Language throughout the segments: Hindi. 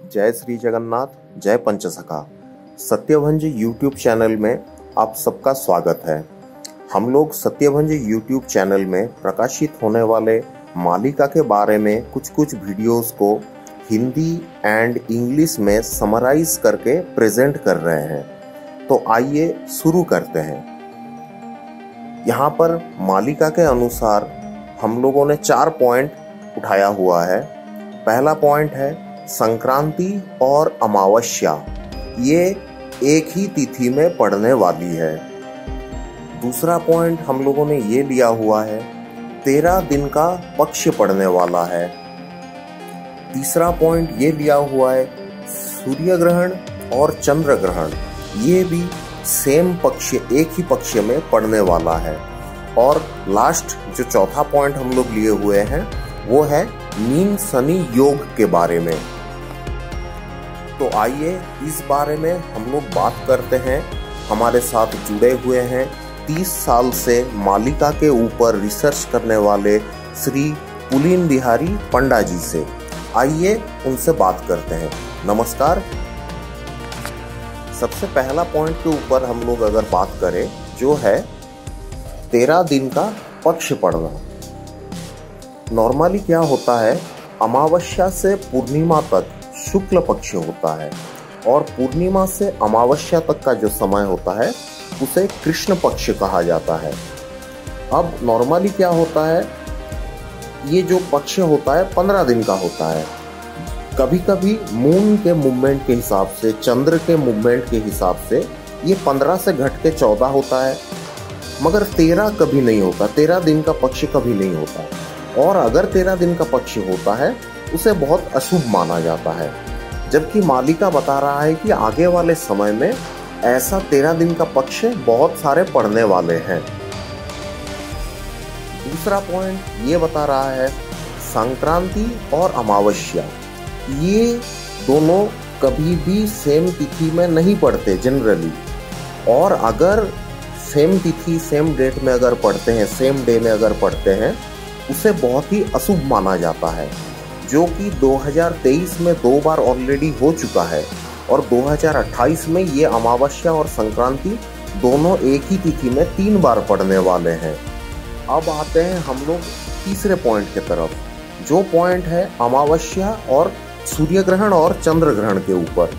जय श्री जगन्नाथ, जय पंचसखा। सत्यभंज यूट्यूब चैनल में आप सबका स्वागत है। हम लोग सत्यभंज यूट्यूब चैनल में प्रकाशित होने वाले मालिका के बारे में कुछ वीडियोस को हिंदी एंड इंग्लिश में समराइज करके प्रेजेंट कर रहे हैं। तो आइए शुरू करते हैं। यहाँ पर मालिका के अनुसार हम लोगों ने 4 पॉइंट उठाया हुआ है। पहला पॉइंट है संक्रांति और अमावस्या, ये एक ही तिथि में पड़ने वाली है। दूसरा पॉइंट हम लोगों ने ये लिया हुआ है 13 दिन का पक्ष पड़ने वाला है। तीसरा पॉइंट ये लिया हुआ है सूर्य ग्रहण और चंद्र ग्रहण, ये भी सेम पक्ष, एक ही पक्ष में पड़ने वाला है। और लास्ट जो चौथा पॉइंट हम लोग लिए हुए हैं वो है मीन शनि योग के बारे में। तो आइए इस बारे में हम लोग बात करते हैं। हमारे साथ जुड़े हुए हैं 30 साल से मालिका के ऊपर रिसर्च करने वाले श्री पुलिन बिहारी पंडा जी से। आइए उनसे बात करते हैं। नमस्कार। सबसे पहला पॉइंट के ऊपर हम लोग अगर बात करें जो है 13 दिन का पक्ष पड़ना। नॉर्मली क्या होता है, अमावस्या से पूर्णिमा तक शुक्ल पक्ष होता है और पूर्णिमा से अमावस्या तक का जो समय होता है उसे कृष्ण पक्ष कहा जाता है। अब नॉर्मली क्या होता है, ये जो पक्ष होता है 15 दिन का होता है। कभी कभी मून के मूवमेंट के हिसाब से, चंद्र के मूवमेंट के हिसाब से ये 15 से घट के 14 होता है, मगर 13 कभी नहीं होता। 13 दिन का पक्ष कभी नहीं होता। और अगर 13 दिन का पक्ष होता है उसे बहुत अशुभ माना जाता है। जबकि मालिका बता रहा है कि आगे वाले समय में ऐसा 13 दिन का पक्ष बहुत सारे पड़ने वाले हैं। दूसरा पॉइंट ये बता रहा है संक्रांति और अमावस्या, ये दोनों कभी भी सेम तिथि में नहीं पड़ते जनरली। और अगर सेम तिथि सेम डेट में अगर पढ़ते हैं, सेम डे में अगर पढ़ते हैं, उसे बहुत ही अशुभ माना जाता है, जो कि 2023 में 2 बार ऑलरेडी हो चुका है। और 2028 में ये अमावस्या और संक्रांति दोनों एक ही तिथि में 3 बार पड़ने वाले हैं। अब आते हैं हम लोग तीसरे पॉइंट की तरफ, जो पॉइंट है अमावस्या और सूर्य ग्रहण और चंद्र ग्रहण के ऊपर।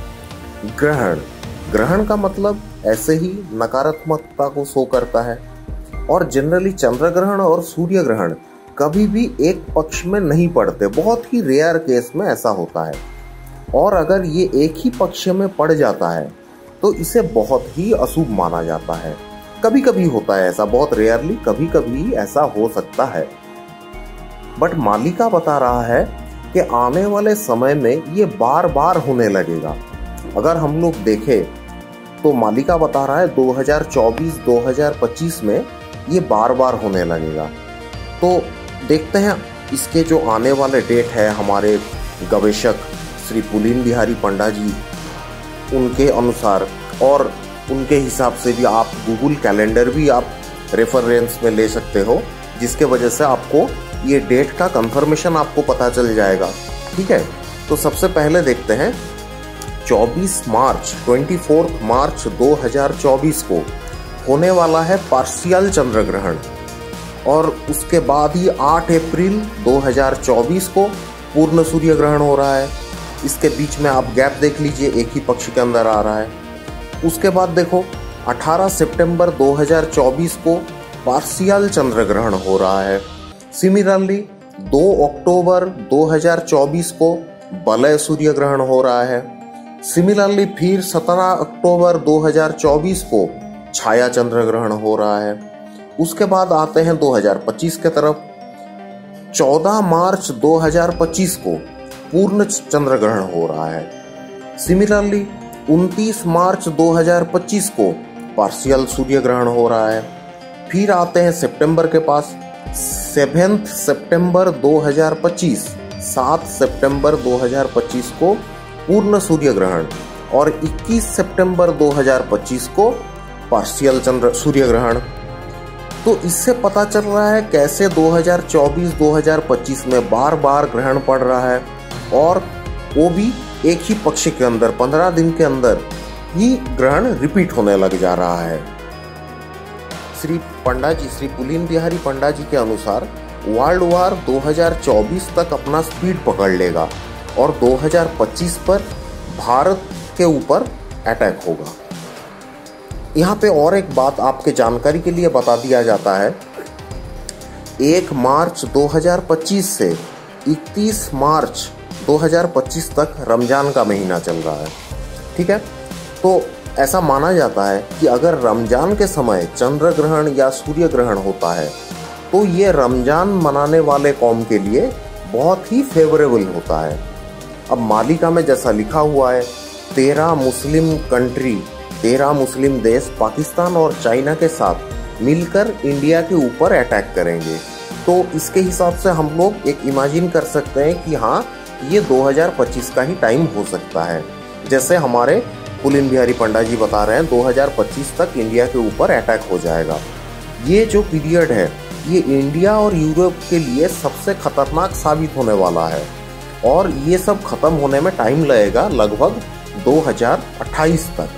ग्रहण का मतलब ऐसे ही नकारात्मकता को शो करता है। और जनरली चंद्र ग्रहण और सूर्य ग्रहण कभी भी एक पक्ष में नहीं पड़ते, बहुत ही रेयर केस में ऐसा होता है। और अगर ये एक ही पक्ष में पड़ जाता है तो इसे बहुत ही अशुभ माना जाता है। कभी कभी होता है ऐसा, बहुत रेयरली कभी कभी ऐसा हो सकता है। बट मालिका बता रहा है कि आने वाले समय में ये बार बार होने लगेगा। अगर हम लोग देखें तो मालिका बता रहा है 2024-2025 में ये बार बार होने लगेगा। तो देखते हैं इसके जो आने वाले डेट है, हमारे गवेषक श्री पुलिन बिहारी पंडा जी उनके अनुसार और उनके हिसाब से भी आप गूगल कैलेंडर भी आप रेफरेंस में ले सकते हो, जिसके वजह से आपको ये डेट का कंफर्मेशन आपको पता चल जाएगा। ठीक है, तो सबसे पहले देखते हैं 24 मार्च 2024 को होने वाला है पार्शियल चंद्र ग्रहण। और उसके बाद ही 8 अप्रैल 2024 को पूर्ण सूर्य ग्रहण हो रहा है। इसके बीच में आप गैप देख लीजिए, एक ही पक्ष के अंदर आ रहा है। उसके बाद देखो 18 सितंबर 2024 को पार्शियल चंद्र ग्रहण हो रहा है। सिमिलरली 2 अक्टूबर 2024 को वलय सूर्य ग्रहण हो रहा है। सिमिलरली फिर 17 अक्टूबर 2024 को छाया चंद्र ग्रहण हो रहा है। उसके बाद आते हैं 2025 के तरफ। 14 मार्च 2025 को पूर्ण चंद्र ग्रहण हो रहा है। सिमिलरली 29 मार्च 2025 को पार्शियल सूर्य ग्रहण हो रहा है। फिर आते हैं सितंबर के पास, 7 सितंबर 2025, 7 सितंबर 2025 को पूर्ण सूर्य ग्रहण और 21 सितंबर 2025 को पार्शियल चंद्र सूर्य ग्रहण। तो इससे पता चल रहा है कैसे 2024-2025 में बार बार ग्रहण पड़ रहा है, और वो भी एक ही पक्ष के अंदर 15 दिन के अंदर ही ग्रहण रिपीट होने लग जा रहा है। श्री पुलिन बिहारी पंडा जी के अनुसार वर्ल्ड वार 2024 तक अपना स्पीड पकड़ लेगा और 2025 पर भारत के ऊपर अटैक होगा। यहाँ पे और एक बात आपके जानकारी के लिए बता दिया जाता है, 1 मार्च 2025 से 31 मार्च 2025 तक रमजान का महीना चल रहा है। ठीक है, तो ऐसा माना जाता है कि अगर रमजान के समय चंद्र ग्रहण या सूर्य ग्रहण होता है तो ये रमजान मनाने वाले कौम के लिए बहुत ही फेवरेबल होता है। अब मालिका में जैसा लिखा हुआ है 13 मुस्लिम देश पाकिस्तान और चाइना के साथ मिलकर इंडिया के ऊपर अटैक करेंगे। तो इसके हिसाब से हम लोग एक इमेजिन कर सकते हैं कि हाँ, ये 2025 का ही टाइम हो सकता है। जैसे हमारे पुलिन बिहारी पंडा जी बता रहे हैं 2025 तक इंडिया के ऊपर अटैक हो जाएगा। ये जो पीरियड है ये इंडिया और यूरोप के लिए सबसे खतरनाक साबित होने वाला है और ये सब खत्म होने में टाइम लगेगा लगभग 2028 तक।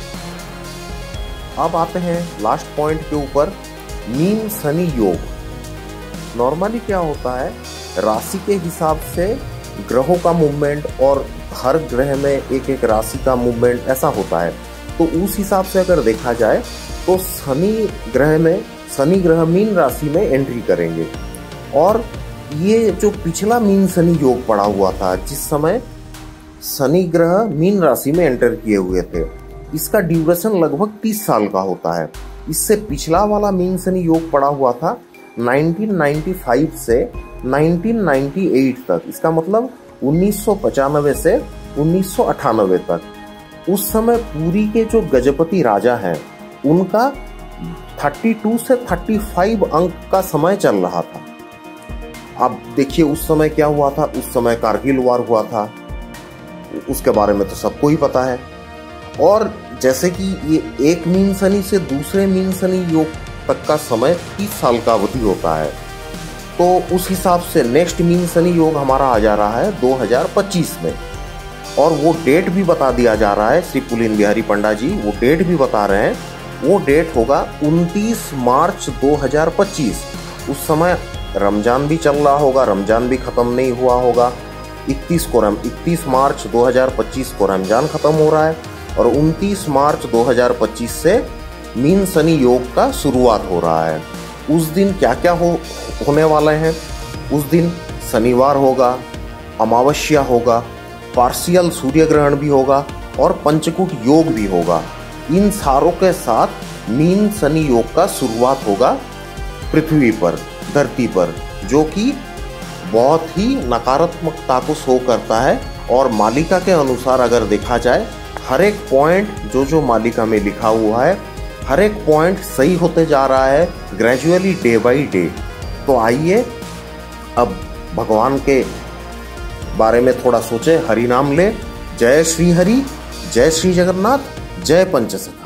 अब आते हैं लास्ट पॉइंट के ऊपर, मीन शनि योग। नॉर्मली क्या होता है, राशि के हिसाब से ग्रहों का मूवमेंट और हर ग्रह में एक एक राशि का मूवमेंट ऐसा होता है। तो उस हिसाब से अगर देखा जाए तो शनि ग्रह मीन राशि में एंट्री करेंगे और ये जो पिछला मीन शनि योग पड़ा हुआ था जिस समय शनि ग्रह मीन राशि में एंटर किए हुए थे, इसका ड्यूरेशन लगभग 30 साल का होता है। इससे पिछला वाला मीन शनि योग पड़ा हुआ था 1995 से 1998 तक, इसका मतलब 1995 से 1998 तक। उस समय पुरी के जो गजपति राजा हैं उनका 32 से 35 अंक का समय चल रहा था। अब देखिए उस समय क्या हुआ था, उस समय कारगिल वार हुआ था, उसके बारे में तो सबको ही पता है। और जैसे कि ये एक मीन शनि से दूसरे मीन शनि योग तक का समय 30 साल का अवधि होता है, तो उस हिसाब से नेक्स्ट मीन शनि योग हमारा आ जा रहा है 2025 में। और वो डेट भी बता दिया जा रहा है, श्री पुलिन बिहारी पंडा जी वो डेट भी बता रहे हैं, वो डेट होगा 29 मार्च 2025। उस समय रमजान भी चल रहा होगा, रमजान भी ख़त्म नहीं हुआ होगा। 31 मार्च 2025 को रमजान ख़त्म हो रहा है और 29 मार्च 2025 से मीन शनि योग का शुरुआत हो रहा है। उस दिन क्या क्या होने वाले हैं, उस दिन शनिवार होगा, अमावस्या होगा, पार्शियल सूर्य ग्रहण भी होगा और पंचकूट योग भी होगा। इन सारों के साथ मीन शनि योग का शुरुआत होगा पृथ्वी पर, धरती पर, जो कि बहुत ही नकारात्मकता को शो करता है। और मालिका के अनुसार अगर देखा जाए हर एक पॉइंट जो मालिका में लिखा हुआ है हर एक पॉइंट सही होते जा रहा है ग्रेजुअली डे बाय डे। तो आइए अब भगवान के बारे में थोड़ा सोचें, हरि नाम ले। जय श्री हरि, जय श्री जगन्नाथ, जय पंचसखी।